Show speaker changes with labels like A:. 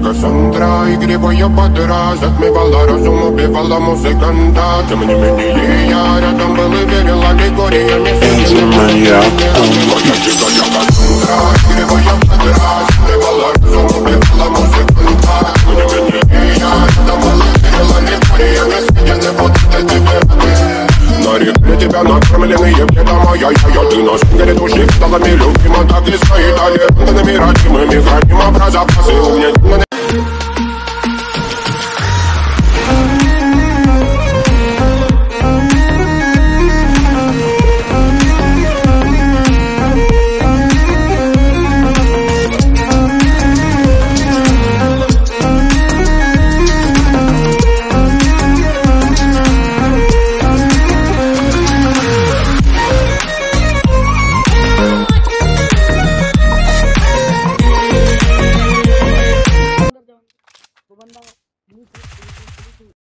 A: Кассандра, игривая подра, затмевала разум, убивала музыканта. Тем не менее я рядом был и верил аллегориями. Моя дикая Кассандра, игривая подра, затмевала разум, убивала музыканта. Тем не менее я рядом был и верил аллегориями. Съедены вот эти веры. На реке тебя накормленные где-то моя я. Ты на сигаре души сталами любима, так и стоит толерантными родимыми. Храним образ запасы угнетенными.
B: बंदा